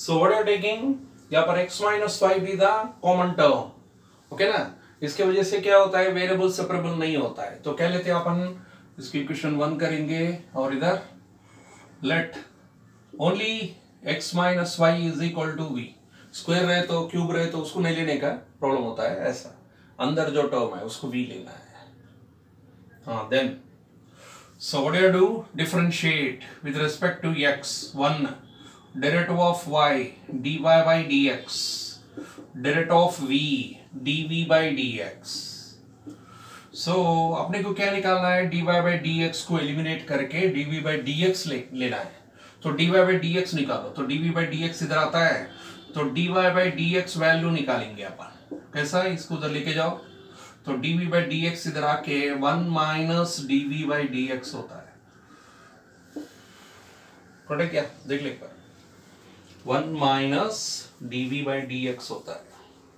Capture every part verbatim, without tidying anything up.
So what are you taking? यहाँ पर x minus five be the common term, okay ना। इसके वजह से क्या होता है, वेरिएबल सेपरेबल नहीं होता है, तो क्या लेते हैं अपन, इसकी इक्वेशन वन करेंगे और इधर let only x minus y is equal to v. Square रहे तो क्यूब रहे तो उसको नहीं लेने का प्रॉब्लम होता है, ऐसा अंदर जो टर्म है उसको v लेना है। हाँ, then so what do you do? Differentiate with respect to x. One, derivative of y dy by dx, derivative of v dv by dx. so अपने को क्या निकालना है, dy by dx को एलिमिनेट करके dv by dx ले, लेना है। तो dy by dx निकालो, तो dv by dx इधर आता है, तो dy by dx वैल्यू निकालेंगे अपन। कैसा है, इसको उधर लेके जाओ, तो dv by dx इधर आके one minus dv by dx होता है। करेक्ट क्या, देख ले एक बार, one minus dv by dx होता है।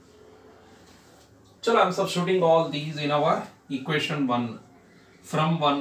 चलो, I am substituting all these in our equation one from one.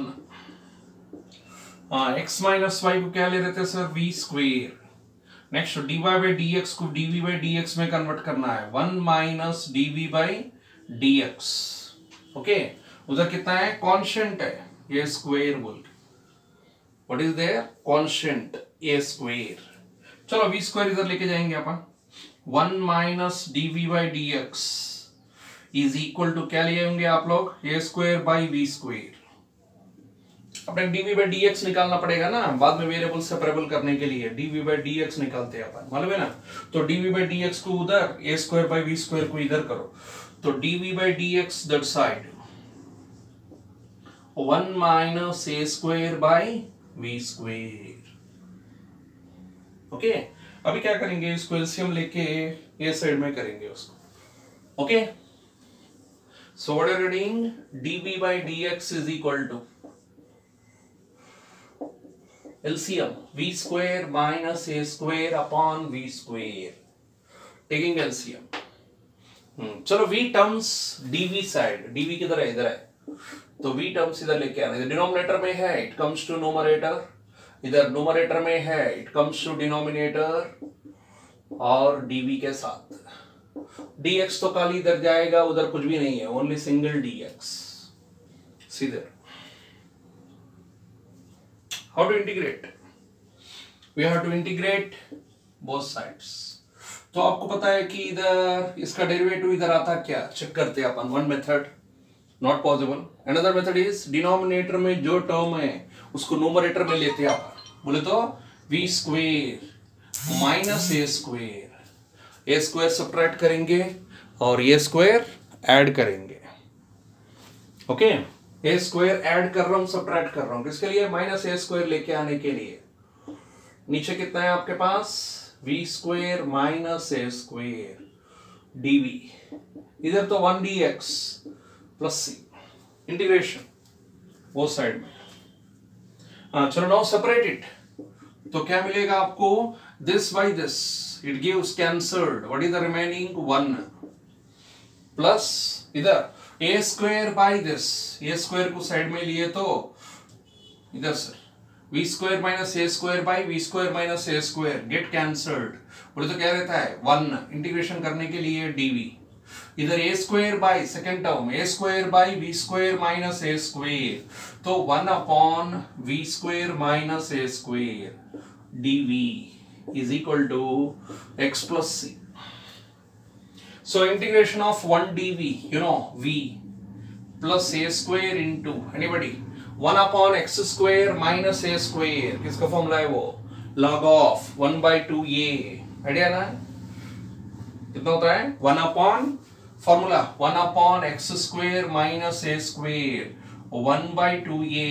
x minus y को क्या ले रहे थे sir, v square. Next dy by dx को dv by dx में कन्वर्ट करना है, one minus dv by dx, okay. उधर कितना है, कांस्टेंट है, ये स्क्वायर बोल, what is there, constant A square. चलो v स्क्वायर इधर लेके जाएंगे अपन, one minus dv by dx is equal to क्या लिए होंगे आप लोग, A square by v square. अपने dv by dx निकालना पड़ेगा ना, बाद में वेरिएबल सेपरेबल करने के लिए dv by dx निकालते हैं अपन, मालूम है ना। तो dv by dx को उधर, a square by v square को इधर करो, तो dv by dx that side one minus a square by v square, okay. अभी क्या करेंगे, इसको एलसीएम लेके a साइड में करेंगे उसको, okay. So what are you doing, dv by dx is equal to LCM v square minus a square upon v square, taking LCM. Hmm, चलो v terms dv side, dv किधर है, इधर है, तो v terms इधर लेके आने, denominator में है इट कम्स टू न्यूमरेटर, इधर न्यूमरेटर में है इट कम्स टू डिनोमिनेटर, और dv के साथ dx तो खाली इधर जाएगा, उधर कुछ भी नहीं है, ओनली सिंगल dx। सीधे how to integrate, we have to integrate both sides. तो आपको पता है कि इधर इसका डेरिवेटिव इधर आता, क्या चेक करते हैं अपन, one method not possible, another method is denominator में जो टर्म है उसको न्यूमरेटर में लेते हैं अपन, बोले तो v square minus a square, a square subtract करेंगे और a स्क्वायर ऐड करेंगे, ओके। a स्क्वायर ऐड कर रहा हूं, सब्ट्रैक्ट कर रहा हूं, किसके लिए, माइनस a स्क्वायर लेके आने के लिए। नीचे कितना है आपके पास, v square minus a square dv, इधर तो one dx plus c, integration वो साइड में। हाँ चलो, नाउ सेपरेट इट, तो क्या मिलेगा आपको, this by this it gives cancelled, what is the remaining, one plus इधर a square by this, a square को साइड में लिए तो इधर sir v square minus a square by v square minus a square get cancelled, बोले तो क्या रहता है, वन, इंटीग्रेशन करने के लिए dv, इधर a square by second term a square by v square minus a square, तो one upon v square minus a square dv is equal to x plus c. So integration of one dv, you know, v plus a square into anybody one upon x square minus a square, किसका formula है वो, log of one by two a, idea ना, कितना होता है, one upon formula one upon x square minus a square, one by two a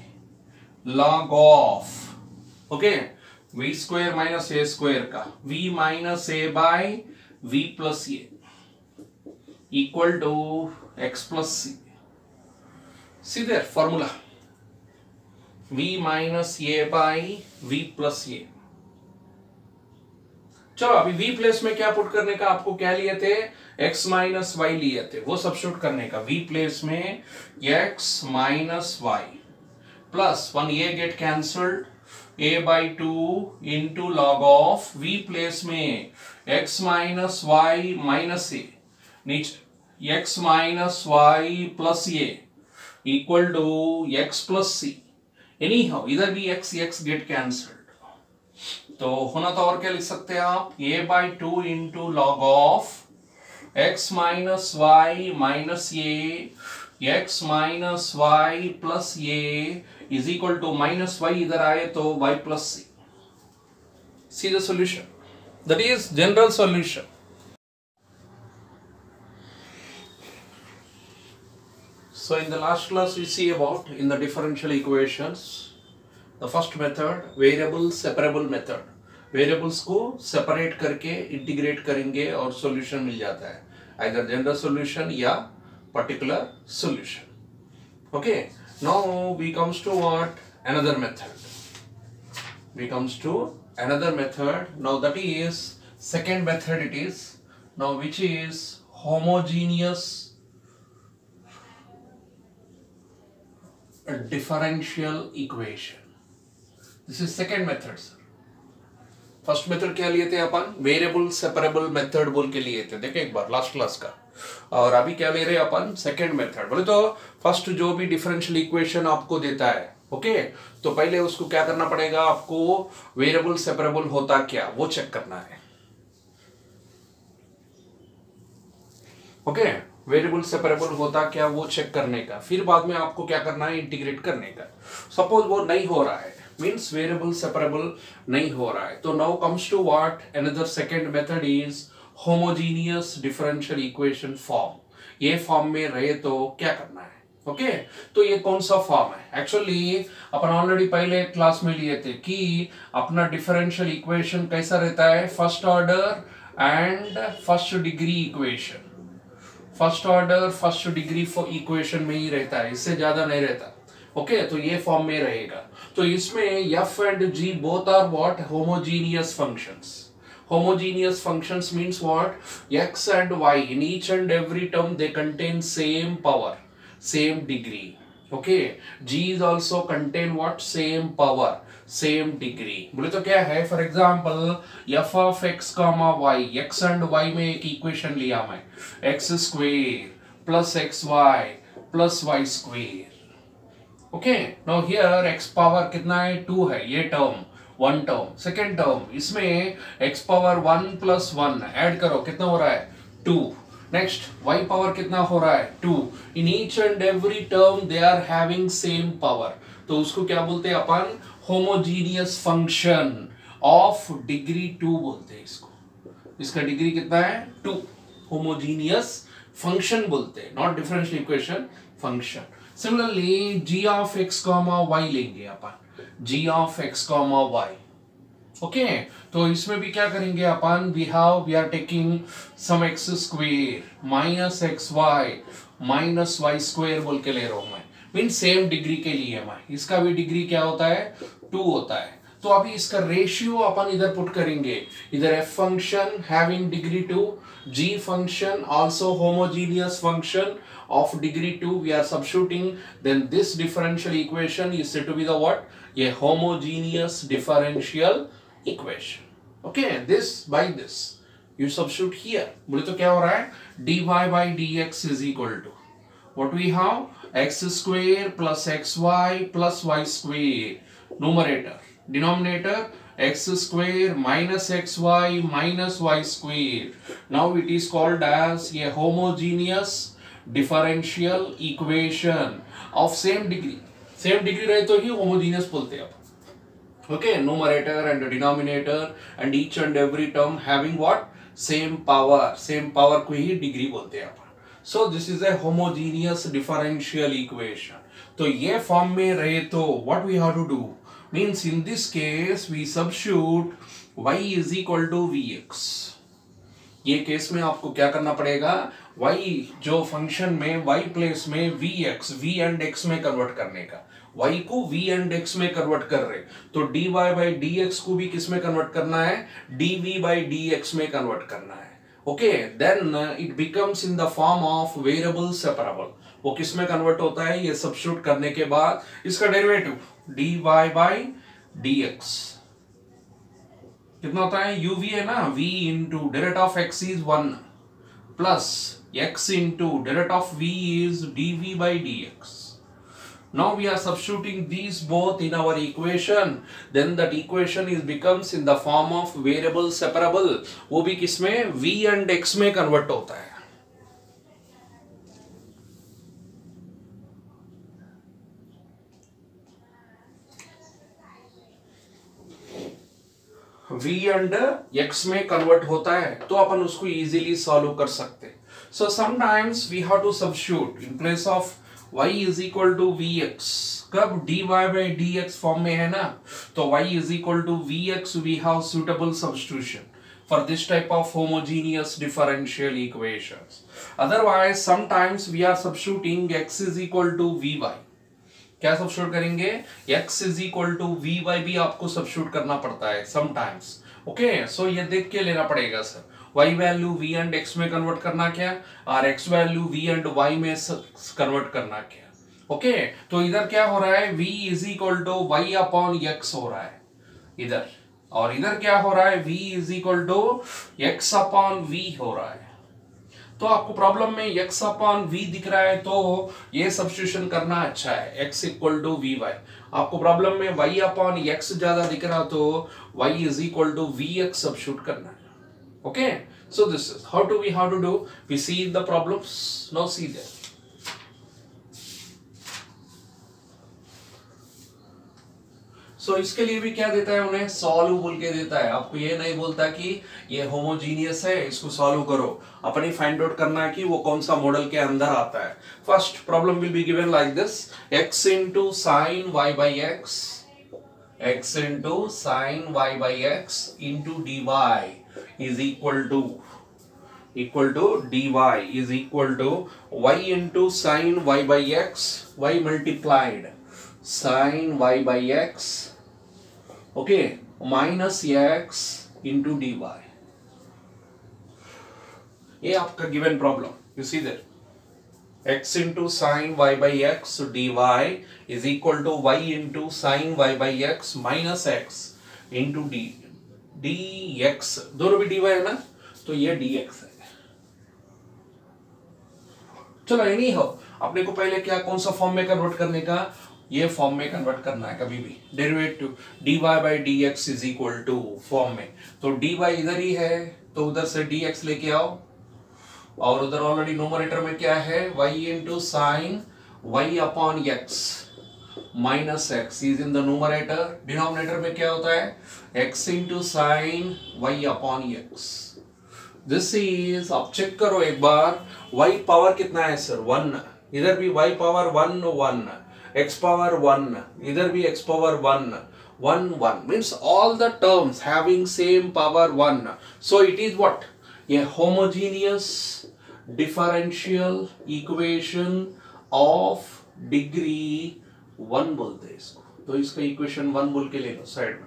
log of, ओके, v square minus a square का v minus a by v plus a equal to x plus c. See there formula, v minus a by v plus a. चलो अभी v place में क्या put करने का, आपको क्या लिए थे, x माइनस वाई लिए थे, वो सब्स्टिट्यूट करने का, v प्लेस में x minus y plus one, ये get cancelled, A by two into log of v place में x minus y minus A, नीचे x minus y plus A equal to x plus C. Anyhow इधर भी x x get cancelled, तो होना तो और क्या लिख सकते हैं आप, a by two into log of x minus y minus A x minus y plus A is equal to minus y इधर आए तो y plus C. See the solution, that is general solution. So in the last class we see about in the differential equations the first method variable separable method, variables को separate करके integrate करेंगे और solution मिल जाता है, either general solution या particular solution. Okay, now we comes to what, another method, we comes to another method. Now that is second method it is, now which is homogeneous differential equation. This is second method sir. First method क्या लिए थे अपन, variable separable method बोल के लिए थे, देखें एक बार last class का। और अभी क्या ले रहे हैं अपन, सेकंड मेथड। बोले तो फर्स्ट जो भी डिफरेंशियल इक्वेशन आपको देता है, ओके, तो पहले उसको क्या करना पड़ेगा, आपको वेरिएबल सेपरेबल होता क्या वो चेक करना है। ओके, वेरिएबल सेपरेबल होता क्या वो चेक करने का, फिर बाद में आपको क्या करना है, इंटीग्रेट करने का। सपोज वो नहीं हो रहा है, मीन्स वेरिएबल सेपरेबल नहीं हो रहा है, तो now comes to what, another second method is homogeneous differential equation form. ये फॉर्म में रहे तो क्या करना है, ओके okay? तो ये कौन सा फॉर्म है, एक्चुअली अपन ऑलरेडी पहले क्लास में लिए थे कि अपना डिफरेंशियल इक्वेशन कैसा रहता है, first order and first degree equation, first order first degree for equation में ही रहता है, इससे ज्यादा नहीं रहता। ओके okay, तो ये फॉर्म में रहेगा। तो इसमें f and g both are what, homogeneous functions. Homogeneous functions means what, x and y in each and every term they contain same power, same degree. Okay, g is also contain what, same power, same degree. बोले तो क्या है, for example f of x comma y, x and y में एक equation लिया मैं, x square plus x y plus y square. Okay, now here x power कितना है, टू है, ये term one term. Second term इसमें x power one plus one add करो, कितना हो रहा है, टू। नेक्स्ट y पावर कितना हो रहा है, two. In each and every term they are having same power, तो उसको क्या बोलते हैं अपन, homogeneous function of degree two बोलते हैं इसको। इसका डिग्री कितना है, टू, होमोजीनियस फंक्शन बोलते हैं, not differential equation, function. Similarly g of x comma y लेंगे अपन, g of x comma y, okay, तो इसमें भी क्या करेंगे अपन, we have we are taking some x square minus x y minus y square बोल के ले रहा हूं मैं, मीन सेम डिग्री के लिए मैं, इसका भी डिग्री क्या होता है, टू होता है। तो अभी इसका रेशियो अपन इधर पुट करेंगे, इधर f function having degree two, g function also homogeneous function of degree two, we are substituting, then this differential equation is said to be the what, a homogeneous differential equation। okay, this by this you substitute here, बोले तो क्या हो रहा है, dy by dx is equal to what we have, x square plus xy plus y square, numerator, denominator x square minus xy minus y square. Now it is called as a homogeneous differential equation of same degree. Same degree रहे तो ही homogeneous बोलते हैं आप। Okay, numerator and denominator and each and every term having what, same power, same power को ही degree बोलते हैं आप। So this is a homogeneous differential equation. तो ये फॉर्म में रहे तो what we have to do, means in this case we substitute y is equal to vx। ये केस में आपको क्या करना पड़ेगा, y जो फंक्शन में y प्लेस में vx, v एंड x में कन्वर्ट करने का, y को v एंड x में कन्वर्ट कर रहे, तो dy by dx को भी किस में कन्वर्ट करना है, dv by dx में कन्वर्ट करना है। Okay, then it becomes in the form of variable separable. वो किस में कन्वर्ट होता है, ये सब्स्टिट्यूट करने के बाद इसका डेरिवेटिव dy by dx कितना होता है, uv है ना, v into derivative of x is one plus x into derivative of v is dv by dx. Now we are substituting these both in our equation, then that equation is becomes in the form of variable separable. वो भी किसमें, v and x में convert होता है. v and x में convert होता है तो अपन उसको इजीली सॉल्व कर सकते हैं. So sometimes we have to substitute in place of y is equal to vx. कब dy by dx फॉर्म में है ना, तो y is equal to vx we have suitable substitution for this type of homogeneous differential equations. Otherwise sometimes we are substituting x is equal to vy. क्या substitute करेंगे, x is equal to vy भी आपको substitute करना पड़ता है sometimes. Okay, सो ये देख के लेना पड़ेगा sir, y value v and x में कन्वर्ट करना क्या, और x value v and y में कन्वर्ट करना क्या. ओके okay, तो इधर क्या हो रहा है, v is equal to y upon x हो रहा है इधर, और इधर क्या हो रहा है, v is equal to x upon v हो रहा है. तो आपको प्रॉब्लम में x अपॉन v दिख रहा है तो ये सब्स्टिट्यूशन करना अच्छा है, x equal to v y. आपको प्रॉब्लम में y अपॉन x ज्यादा दिख रहा तो y is equal to v x substitute करना है. Okay, so this is how to we how to do, we see the problems. Now see that. So so, इसके लिए भी क्या देता है, उन्हें सॉल्व बोल के देता है. आपको ये नहीं बोलता कि ये होमोजीनियस है इसको सॉल्व करो, अपनी फाइंड आउट करना है कि वो कौन सा मॉडल के अंदर आता है. First problem will be given like this, x into sin y by x, x into sin y by x into dy is equal to equal to dy is equal to y into sin y by x, y multiplied sin y by x, okay, minus x into dy. ये आपका given problem. You see that x into sin y by x dy is equal to y into sin y by x minus x into d dx. दोनों भी dy है ना, तो ये dx है. चलो एनी हो, अपने को पहले क्या कौन सा फॉर्म में कन्वर्ट करने का, ये फॉर्म में कन्वर्ट करना है. कभी भी derivative dy by dx is equal to form में, तो dy इधर ही है तो उधर से dx लेके आओ, और उधर ऑलरेडी नोमरेटर में क्या है, y into sin y upon x minus x is in the numerator. Denominator में क्या होता है, x into sin y upon x. This is, अब चेक करो एक बार, y पावर कितना है सर, वन. इधर भी y power one one, x power one, इधर भी x power one, one one means all the terms having same power one. So it is what, a homogeneous differential equation of degree one बोलते हैं इसको. तो इसका equation one बोल के ले लो साइड में.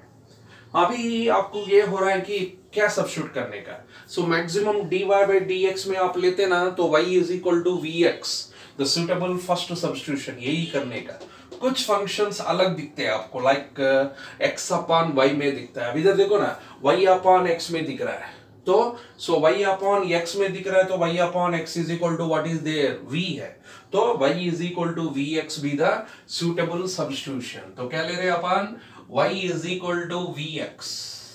अभी आपको ये हो रहा है कि क्या सब्स्टिट्यूट करने का. So maximum dy by dx में आप लेते ना तो y is equal to vx, the suitable first substitution. यही करने का. कुछ फंक्शंस अलग दिखते हैं आपको, लाइक x अपॉन y में दिखता है. अब इधर देखो ना, y अपॉन x में दिख रहा है, तो सो y अपॉन x में दिख रहा है तो y upon x is equal to what is there, v है, तो y is equal to vx be the suitable substitution. तो क्या ले रहे हैं अपन, y is equal to vx.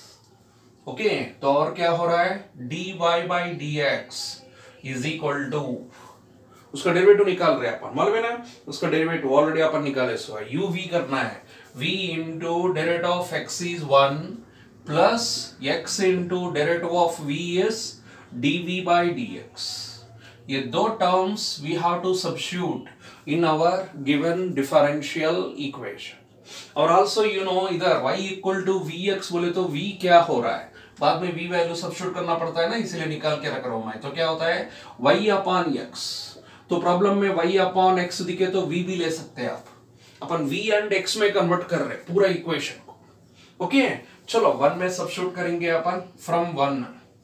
Okay, तो और क्या हो रहा है, dy by dx is equal to, उसका डेरिवेटिव निकाल रहे हैं अपन, मालूम है ना, उसका डेरिवेटिव ऑलरेडी अपन निकाले. सो है u v करना है, v into derivative of x is one plus x into derivative of v is dv by dx. ये दो terms we have to substitute in our given differential equation. और also you know, इधर y equal to vx बोले तो v क्या हो रहा है, बाद में v वैल्यू सब्स्टिट्यूट करना पड़ता है ना, इसलिए निकाल के रख रहा हूं मैं. तो क्या होता है, y अपॉन x. तो प्रॉब्लम में y अपॉन x दिखे तो v भी ले सकते हैं आप. अपन v एंड x में कन्वर्ट कर रहे हैं पूरा इक्वेशन को. ओके, चलो वन में सब्स्टिट्यूट करेंगे अपन. From one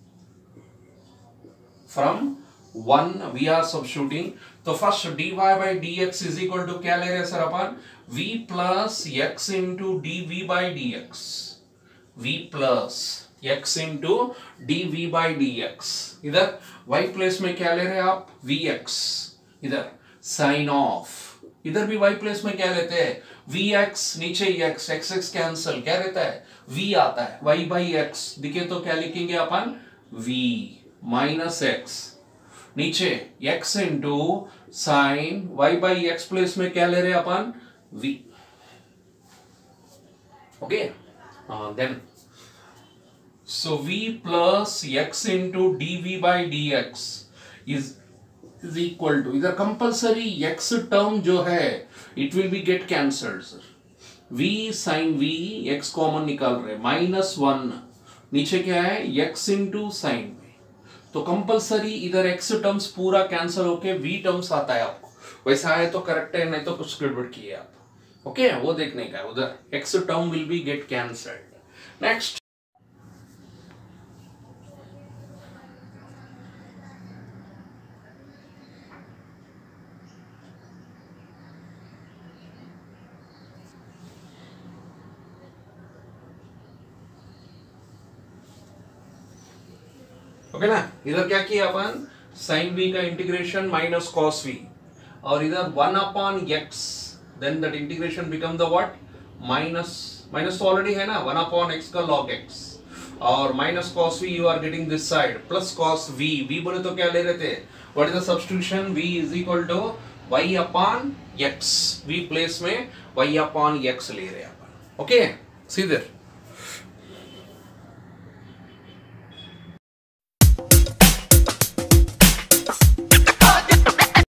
from one we are substituting. तो first dy by dx is equal to क्या ले रहे हैं सर अपन, v plus x into dv by dx, v plus x into dv by dx। इधर y प्लेस में क्या ले रहे हैं आप, vx, इधर साइन ऑफ, इधर भी y प्लेस में क्या लेते हैं, vx, नीचे x, x x कैंसल, क्या रहता है, v आता है, y by x दिखे तो क्या लिखेंगे अपन, v माइनस x, नीचे x into sine, y by x place में क्या ले रहे हैं अपन, v। Okay, then so v plus x into dv by dx is is equal to, इधर कंपल्सरी x टर्म जो है it will be get cancelled sir, v sin v, x common निकाल रहे, माइनस वन, नीचे क्या है x into sin v, तो compulsory इधर x टर्म्स पूरा कैंसिल होके v टर्म्स आता है आपको, वैसा है तो करेक्ट है, नहीं तो कुछ गड़बड़ किए आप। ओके okay, वो देखने का है, उधर x term will be get cancelled. Next, okay ना, इधर क्या किया अपन, साइन v का इंटीग्रेशन माइनस कॉस v, और इधर one upon x, then that integration become the what, minus, minus तो ऑलरेडी है ना, वन अपॉन x का log x, और minus cos v you are getting this side, plus cos v, v बोले तो क्या ले रहे थे, what is the substitution, v is equal to y upon x, v place में y अपॉन x ले रहे हैं अपन। Okay, C there.